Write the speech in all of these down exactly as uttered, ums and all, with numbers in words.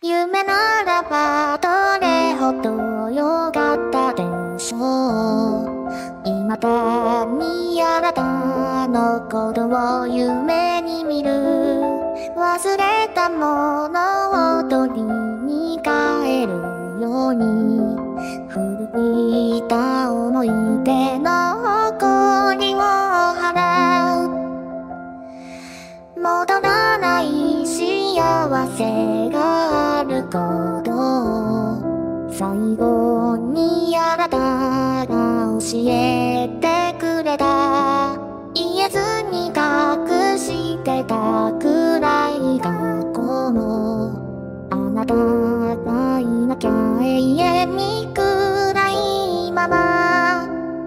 夢ならばどれほどよかったでしょう。今だにあなたのことを夢に見る。忘れたものを取りに帰るように、古びた思い出の誇りを払う。戻らない幸せがあることを最後にあなたが教えてくれた。言えずに隠してたくらい過去も、あなたがいなきゃ永遠に暗いまま。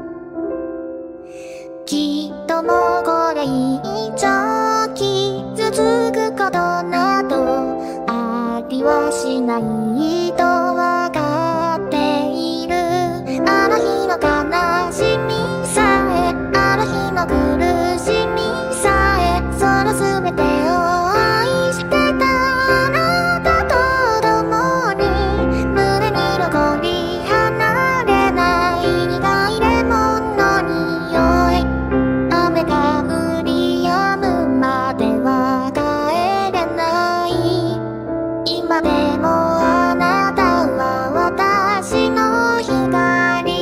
きっともうこれ以上傷つくことなどありはしないとわかっている。あの日の悲しみさえ、あの日の苦しみさえ、その全てを愛してたあなたと共に、胸に残り離れない苦いレモンの匂い。雨が降り止むまでは帰れない。今でもあなたは私の光。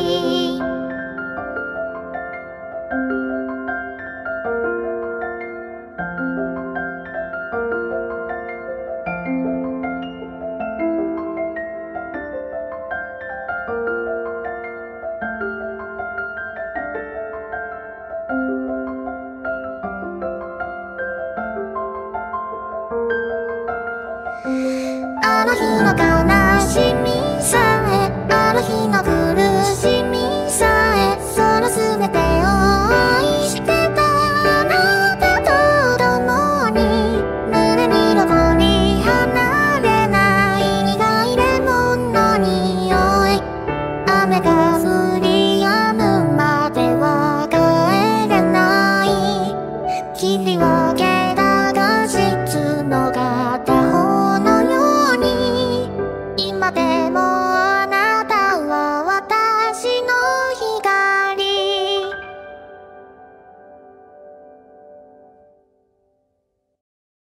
あの日の悲しみさえ